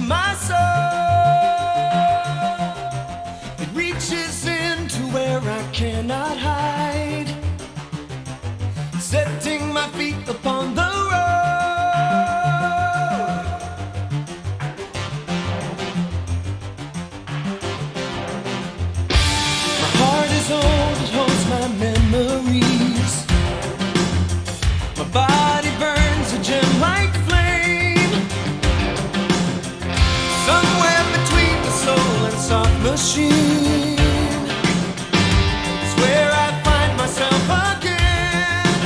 my soul. It reaches into where I cannot hide, setting my feet upon the road. My heart is old, it holds my memories. My body burns a gem-like flame, somewhere between the soul and soft machine is where I find myself again.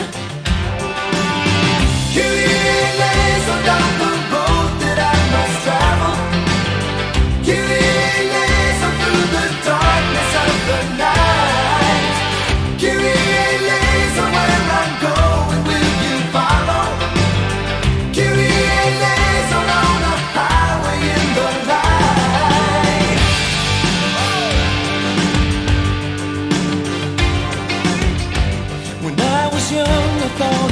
Kyrie lays on down the road that I must travel. Kyrie lays on through the darkness of the night. Kyrie lays on where I'm going, will you follow? Kyrie lays on a highway in the light. When I was young, I thought